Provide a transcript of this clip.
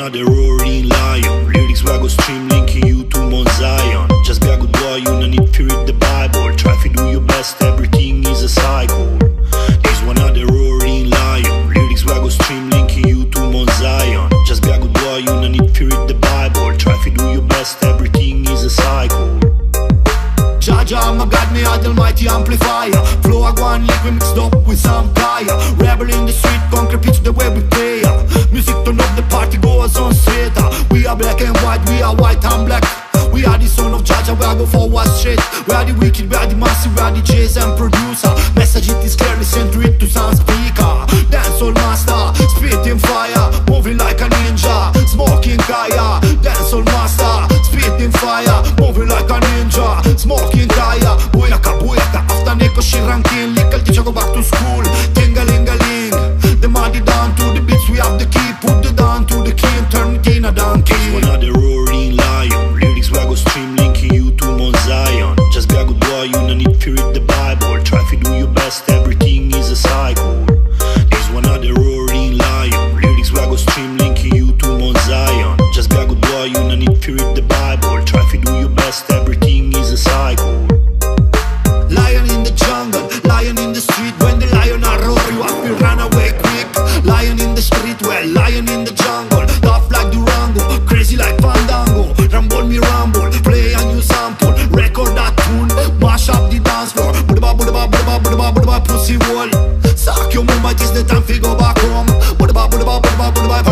another roaring lion. Lyrics where I go stream linking you to Mount Zion. Just be a good boy, you no need to read the Bible. Try to do your best, everything is a cycle. There's one other roaring lion. Lyrics where I go stream linking you to Mount Zion. Just be a good boy, you no need to read the Bible. Try to do your best, everything is a cycle. Jah, my God, me the almighty amplifier. Flow a one liquid mixed up with some fire. Rebel in the street, concrete pitch the way we play. Music turn up, the party goes on straight. We are black and white, we are white and black. We are the son of Jah, we are go forward straight. We are the wicked, we are the massive, we are the J's and producer. Message it is clearly sent to it to sound speaker. Dancehall master, spitting fire, moving like a ninja. Smoking kaya, dancehall master, spitting fire, moving like a ninja. Smoking kaya, booyaka, booyaka. After Neko she ranking, lickle teacher go back to school. Ting-a-ling-a-ling, the money down to the beats, we have the key. Put the down to the king, turn it in a donkey. One other roaring lion. Lyrics where I go stream linking you to Mount Zion. Just be a good boy, you no need to read the Bible. Try to do your best, everything is a cycle. There's one other roaring lion. Lyrics where I go stream linking you to Mount Zion. Just be a good boy, you no need to read the Bible. Try to do your best, everything is a cycle. Lion in the jungle, lion in the street. When the lion are roar, you have to run away quick. Lion in the street, well, lion in the jungle. Tough like Durango, crazy like Fandango. Rumble me rumble, play a new sample. Record that tune, mash up the dance floor. Budaba, budaba, budaba, budaba, budaba, pussy wall. Suck your mama, it's the time to go back home. Budaba, budaba, budaba, budaba,